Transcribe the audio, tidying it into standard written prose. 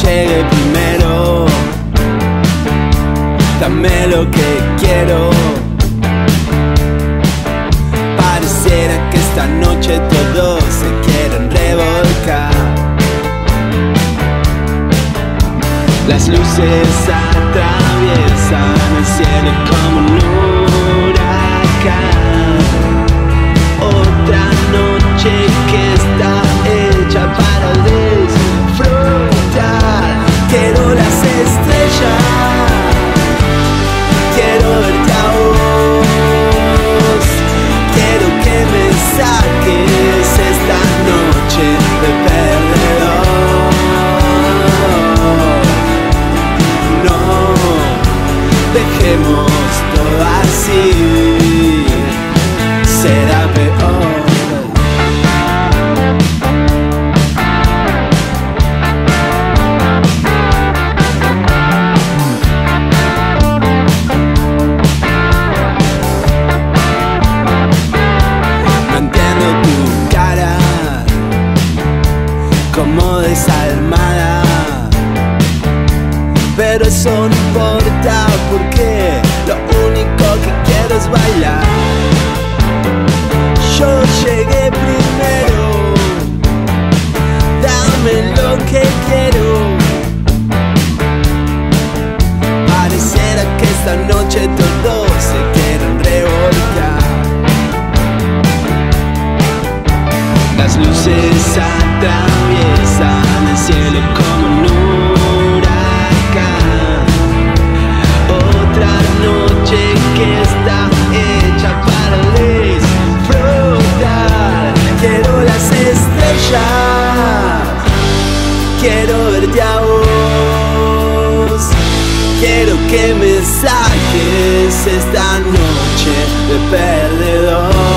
llegue primero, dame lo que quiero. Pareciera que esta noche todos se quieren revolcar. Las luces atraviesan el cielo como un huracán. Otra noche que está hecha para disfrutar. Quiero las estrellas, quiero verte a vos. Quiero que me saques esta noche de perdedor. No, dejemos todo así, será peor. Como desalmada, pero eso no importa porque lo único que quiero es bailar. Yo llegué primero, dame lo que quiero. Pareciera que esta noche todos se quieren revolcar. Las luces atraviesan el cielo como un huracán. Otra noche que está hecha para disfrutar. Quiero las estrellas, quiero verte a vos. Quiero que me saques esta noche de perdedor.